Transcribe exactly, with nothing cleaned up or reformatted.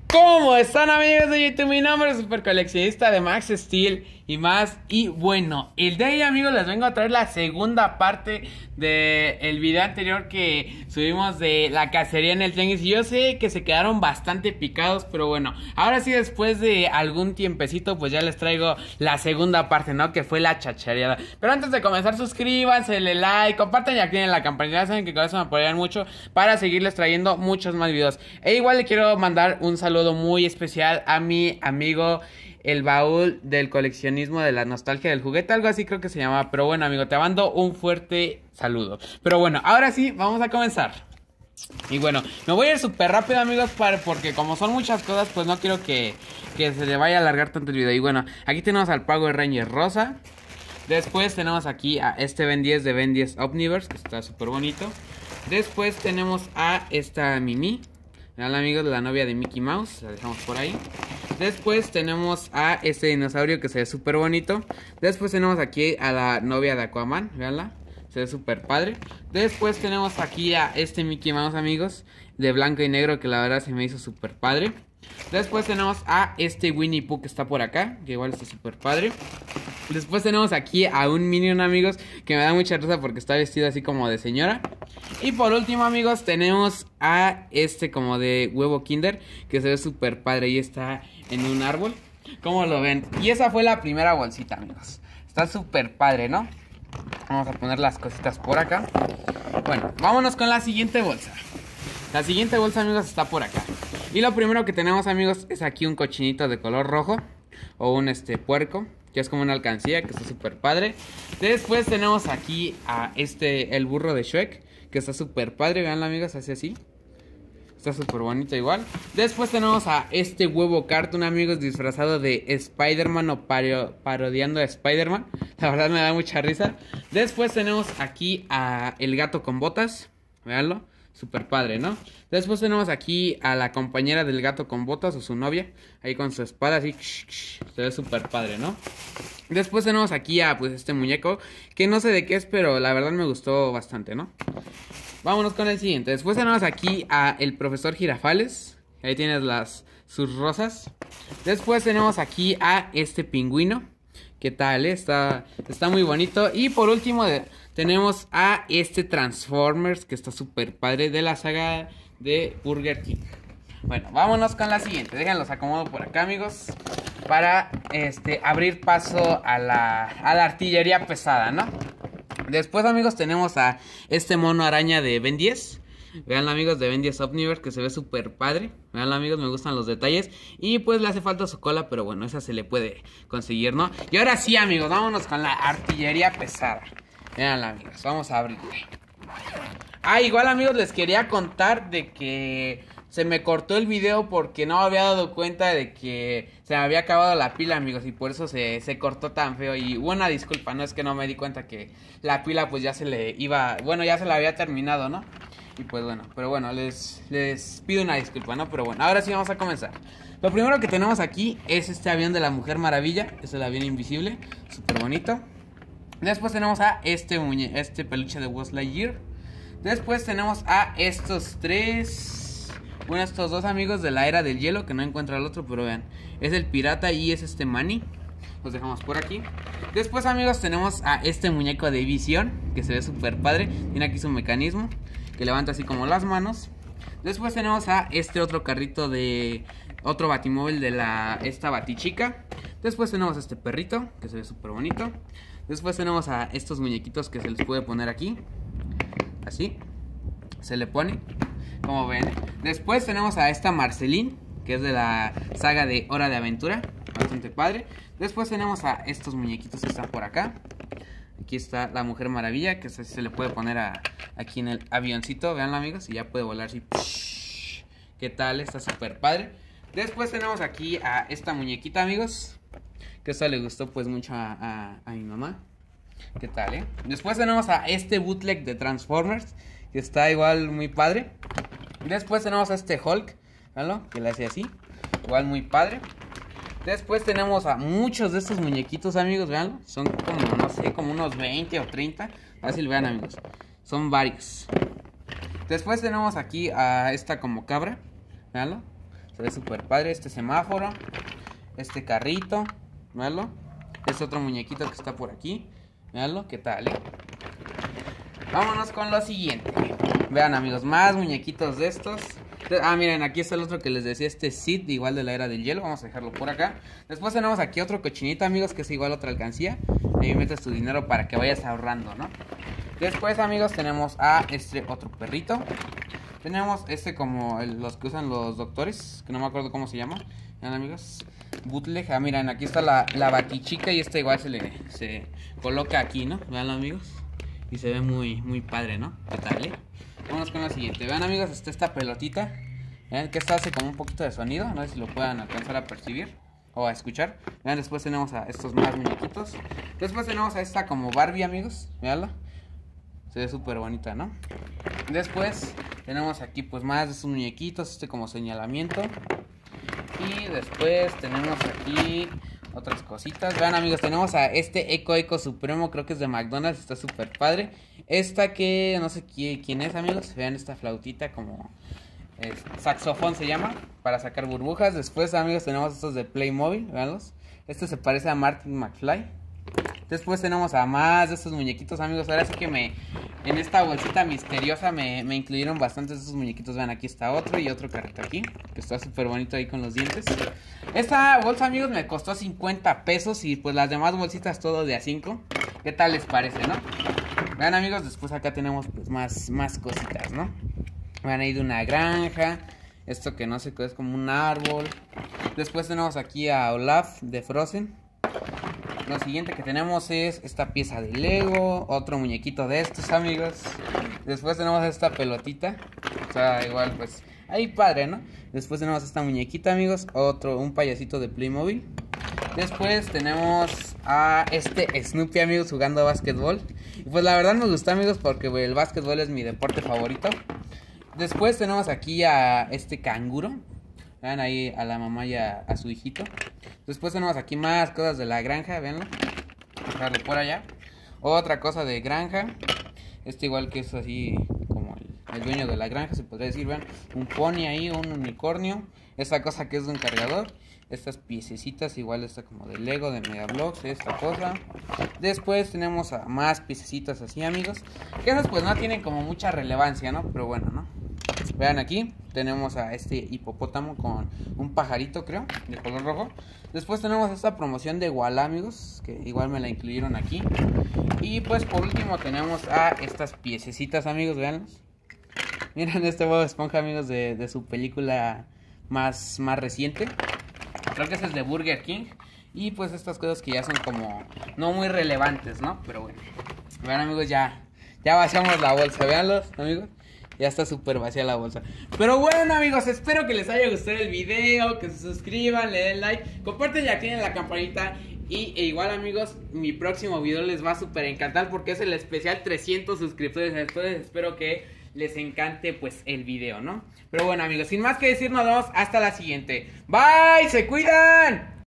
¿Cómo están, amigos de YouTube? Mi nombre es Super Coleccionista de Max Steel y más. Y bueno, el día de hoy, amigos, les vengo a traer la segunda parte del video anterior que subimos de la cacería en el tianguis. Y yo sé que se quedaron bastante picados, pero bueno, ahora sí, después de algún tiempecito, pues ya les traigo la segunda parte, ¿no? Que fue la chachareada. Pero antes de comenzar, suscríbanse, denle like, compartan y activen la campanita. Saben que con eso me apoyan mucho para seguirles trayendo muchos más videos. E igual le quiero mandar un saludo muy especial a mi amigo el baúl del coleccionismo de la nostalgia del juguete, algo así creo que se llama. Pero bueno, amigo, te mando un fuerte saludo. Pero bueno, ahora sí, vamos a comenzar. Y bueno, me voy a ir súper rápido, amigos, para, porque como son muchas cosas, pues no quiero que, que se le vaya a alargar tanto el video. Y bueno, aquí tenemos al Power Ranger rosa. Después tenemos aquí a este Ben diez de Ben diez Omniverse, que está súper bonito. Después tenemos a esta Mimi, vean, amigos, la novia de Mickey Mouse, la dejamos por ahí. Después tenemos a este dinosaurio que se ve súper bonito. Después tenemos aquí a la novia de Aquaman, veanla, se ve súper padre. Después tenemos aquí a este Mickey Mouse, amigos, de blanco y negro, que la verdad se me hizo súper padre. Después tenemos a este Winnie Pooh que está por acá, que igual está súper padre. Después tenemos aquí a un Minion, amigos, que me da mucha risa porque está vestido así como de señora. Y por último, amigos, tenemos a este como de huevo Kinder, que se ve súper padre y está en un árbol. ¿Cómo lo ven? Y esa fue la primera bolsita, amigos. Está súper padre, ¿no? Vamos a poner las cositas por acá. Bueno, vámonos con la siguiente bolsa. La siguiente bolsa, amigos, está por acá. Y lo primero que tenemos, amigos, es aquí un cochinito de color rojo, o un este puerco, que es como una alcancía, que está súper padre. Después tenemos aquí a este, el burro de Shrek, que está súper padre, veanlo, amigos, hace así. Está súper bonito igual. Después tenemos a este huevo cartoon, amigos, disfrazado de Spider-Man o paro parodiando a Spider-Man. La verdad me da mucha risa. Después tenemos aquí a el gato con botas, veanlo. Súper padre, ¿no? Después tenemos aquí a la compañera del gato con botas, o su novia, ahí con su espada así, se ve súper padre, ¿no? Después tenemos aquí a pues este muñeco, que no sé de qué es, pero la verdad me gustó bastante, ¿no? Vámonos con el siguiente. Después tenemos aquí a el profesor Girafales, ahí tienes las sus rosas. Después tenemos aquí a este pingüino. ¿Qué tal, eh? Está, está muy bonito. Y por último de, tenemos a este Transformers, que está súper padre, de la saga de Burger King. Bueno, vámonos con la siguiente. Déjenlos acomodo por acá, amigos, para este, abrir paso a la, a la artillería pesada, ¿no? Después, amigos, tenemos a este mono araña de Ben diez. Veanlo, amigos, de Ben diez Omniverse, que se ve súper padre. Veanlo, amigos, me gustan los detalles. Y pues le hace falta su cola, pero bueno, esa se le puede conseguir, ¿no? Y ahora sí, amigos, vámonos con la artillería pesada. Veanlo, amigos, vamos a abrirle. Ah, igual, amigos, les quería contar de que se me cortó el video porque no me había dado cuenta de que se me había acabado la pila, amigos, y por eso se, se cortó tan feo. Y una disculpa, no es que no me di cuenta que la pila pues ya se le iba, bueno, ya se la había terminado, ¿no? Y pues bueno, pero bueno, les, les pido una disculpa, ¿no? Pero bueno, ahora sí vamos a comenzar. Lo primero que tenemos aquí es este avión de la Mujer Maravilla. Es el avión invisible, súper bonito. Después tenemos a este, muñe este peluche de Buzz Lightyear. Después tenemos a estos tres, bueno, estos dos amigos de la Era del Hielo, que no encuentro al otro, pero vean, es el pirata y es este Manny. Los dejamos por aquí. Después, amigos, tenemos a este muñeco de Visión, que se ve súper padre. Tiene aquí su mecanismo, que levanta así como las manos. Después tenemos a este otro carrito de otro batimóvil de la esta Batichica. Después tenemos a este perrito, que se ve súper bonito. Después tenemos a estos muñequitos que se les puede poner aquí, así, se le pone, como ven. Después tenemos a esta Marceline, que es de la saga de Hora de Aventura, bastante padre. Después tenemos a estos muñequitos que están por acá. Aquí está la Mujer Maravilla, que se, se le puede poner a, aquí en el avioncito, veanlo, amigos, y ya puede volar así. ¿Qué tal? Está súper padre. Después tenemos aquí a esta muñequita, amigos, que esta le gustó pues mucho a, a, a mi mamá. ¿Qué tal, eh? Después tenemos a este bootleg de Transformers, que está igual muy padre. Después tenemos a este Hulk, veanlo, que le hace así, igual muy padre. Después tenemos a muchos de estos muñequitos, amigos, veanlo. Son como, no sé, como unos veinte o treinta. Fácil, vean, amigos. Son varios. Después tenemos aquí a esta como cabra, veanlo. Se ve súper padre este semáforo. Este carrito, véanlo. Es otro muñequito que está por aquí. Véanlo, ¿qué tal, eh? Vámonos con lo siguiente. Vean, amigos, más muñequitos de estos. Ah, miren, aquí está el otro que les decía, este Sid, igual de la era del hielo. Vamos a dejarlo por acá. Después tenemos aquí otro cochinito, amigos, que es igual otra alcancía. Ahí metes tu dinero para que vayas ahorrando, ¿no? Después, amigos, tenemos a este otro perrito. Tenemos este como el, los que usan los doctores, que no me acuerdo cómo se llama. Vean, amigos, bootleg. Ah, miren, aquí está la, la batichica y esta igual se le se coloca aquí, ¿no? Veanlo, amigos. Y se ve muy, muy padre, ¿no? ¿Qué tal, eh? Vamos con la siguiente. Vean, amigos, está esta pelotita. Vean que esta hace como un poquito de sonido. No sé si lo puedan alcanzar a percibir o a escuchar. Vean, después tenemos a estos más muñequitos. Después tenemos a esta como Barbie, amigos. Veanla. Se ve súper bonita, ¿no? Después tenemos aquí pues más de estos muñequitos. Este como señalamiento. Y después tenemos aquí otras cositas. Vean, amigos, tenemos a este Eco Eco Supremo. Creo que es de McDonald's. Está súper padre. Esta que no sé quién, quién es, amigos. Vean esta flautita como es, saxofón se llama, para sacar burbujas. Después, amigos, tenemos estos de Playmobil. Veanlos. Este se parece a Martin McFly. Después tenemos a más de estos muñequitos, amigos. Ahora sí que me en esta bolsita misteriosa me, me incluyeron bastantes de estos muñequitos. Vean, aquí está otro y otro carrito aquí, que está súper bonito ahí con los dientes. Esta bolsa, amigos, me costó cincuenta pesos. Y pues las demás bolsitas todo de a cinco. ¿Qué tal les parece, no? Vean, amigos, después acá tenemos pues más, más cositas, ¿no? Vean ahí de una granja. Esto que no sé qué es, como un árbol. Después tenemos aquí a Olaf de Frozen. Lo siguiente que tenemos es esta pieza de Lego. Otro muñequito de estos, amigos. Después tenemos esta pelotita. O sea, igual pues ahí padre, ¿no? Después tenemos esta muñequita, amigos. Otro, un payasito de Playmobil. Después tenemos a este Snoopy, amigos, jugando básquetbol. Y pues la verdad me gustó, amigos, porque el básquetbol es mi deporte favorito. Después tenemos aquí a este canguro. Vean ahí a la mamá y a, a su hijito. Después tenemos aquí más cosas de la granja, véanlo. Dejarlo por allá. Otra cosa de granja. Este igual que es así como el, el dueño de la granja, se podría decir, vean. Un pony ahí, un unicornio. Esta cosa que es de un cargador. Estas piececitas igual esta como de Lego, de Megablocks, esta cosa. Después tenemos a más piececitas así, amigos. Que esas pues no tienen como mucha relevancia, ¿no? Pero bueno, ¿no? Vean aquí, tenemos a este hipopótamo con un pajarito, creo, de color rojo. Después tenemos esta promoción de Walla, amigos, que igual me la incluyeron aquí. Y pues por último tenemos a estas piececitas, amigos, veanlos. Miren este Bob Esponja, amigos, de, de su película más, más reciente. Creo que ese es de Burger King. Y pues estas cosas que ya son como no muy relevantes, ¿no? Pero bueno, vean, amigos, ya, ya vaciamos la bolsa, veanlos, amigos. Ya está súper vacía la bolsa. Pero bueno, amigos, espero que les haya gustado el video. Que se suscriban, le den like, comparten y activen la campanita. Y e igual, amigos, mi próximo video les va a súper encantar, porque es el especial trescientos suscriptores. Entonces espero que les encante pues el video, ¿no? Pero bueno, amigos, sin más que decir, nos vemos hasta la siguiente. Bye, se cuidan.